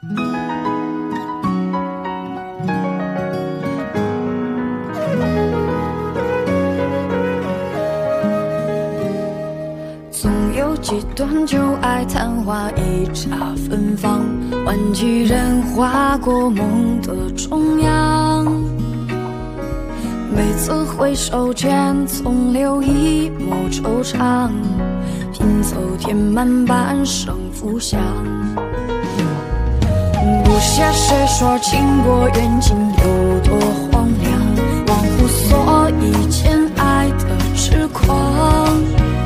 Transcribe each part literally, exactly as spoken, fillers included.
总有几段旧爱昙花一刹芬芳，换几人划过梦的中央。每次回首间，总留一抹惆怅，拼凑填满半生浮想。不屑谁说情过缘尽有多荒凉，忘乎所以间爱的痴狂。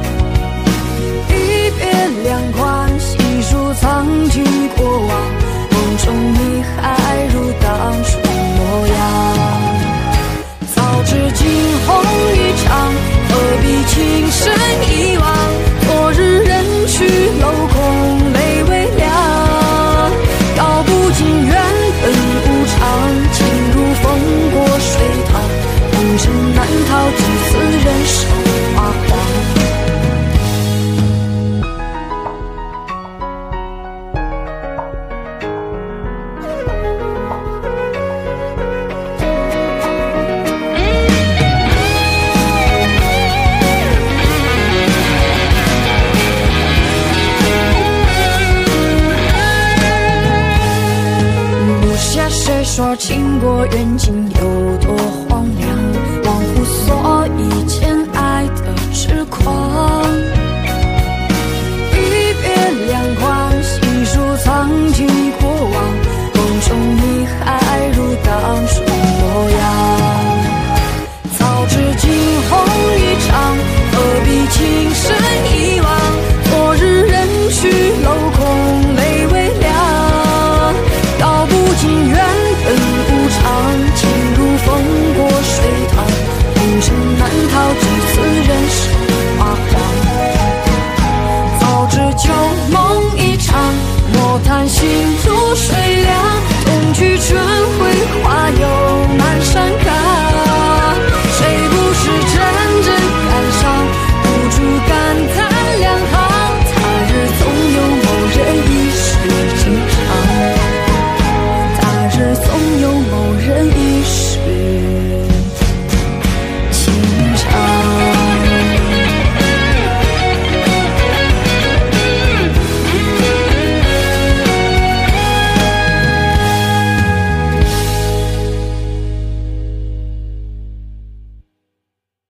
一别两宽，细数藏记过往，梦中你还如当初模样。早知惊鸿一场，何必情深一往？昨日人去楼空，泪微凉。道不尽缘分无常，情如风过水淌，红尘难逃几次人生花黄。谁说情过缘尽有多